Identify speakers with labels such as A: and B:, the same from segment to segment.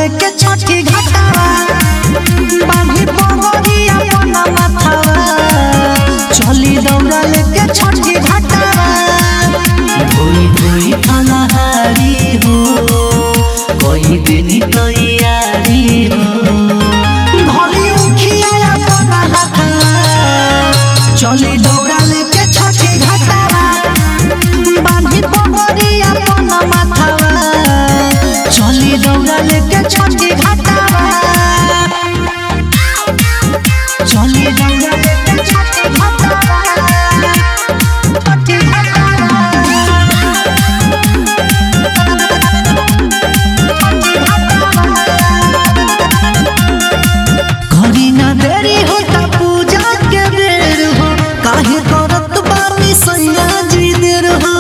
A: लेके छठी घाटावा बांधी पगड़ी अपन माथावा चली दौड़ा लेके छठी घाटावा धोई धोई फलहारी हो कोई दिन तैयारी हो घड़ी उखिया अपन हाथवा चली दौड़ा लेके छठी घाटावा बांधी पगड़ी अपन माथावा चली दौड़ा लेके छठी घाटावा चली दौड़ा लेके छठी घाटावा छठी घाटावा घड़ी ना देरी होता पूजा के बेर हो काहे करत बानी सैया जी देर हो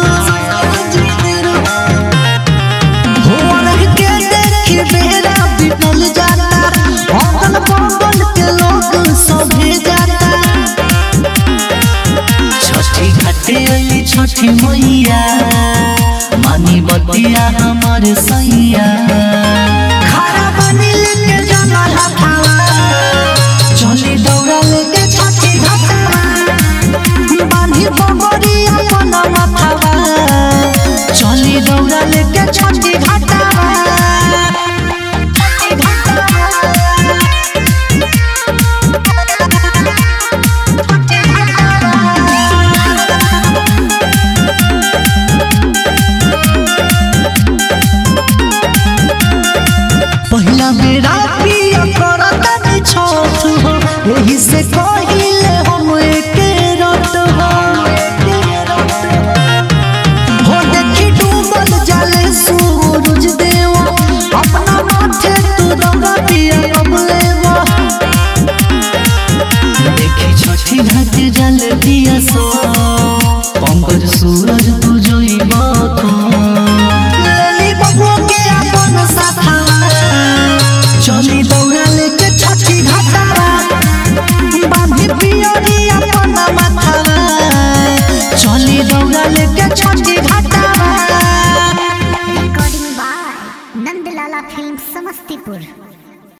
A: के देखी बेरा बिटल जाता अगल बगल के लोग सभे जाता छठी घाटे अली छठी मैया मानी बतिया हमार सैया खड़ा बनी लेके जाना हथावा चली दौड़ा लेके छठी घाटावा बांधी पगड़ी अपन माथावा चली दौड़ा लेके छठी घाटावा पहिला बेरा पिया करता छठ हो यही से कहिले हम एके रट हो देखी डूबल जाले सूरज देवा अपना माथे तू दौड़ा पिया कबलेवा देखी छठी घाट जल दिया सो पंकज सूरज तू जोइबा तो लेली बबुआ के अपन साथवा चली दौड़ा लेके छठी घाटावा बांधी पियरी अपन माथावा चली दौड़ा लेके छठी घाटावा।
B: Recording by Nandlala film Samastipur.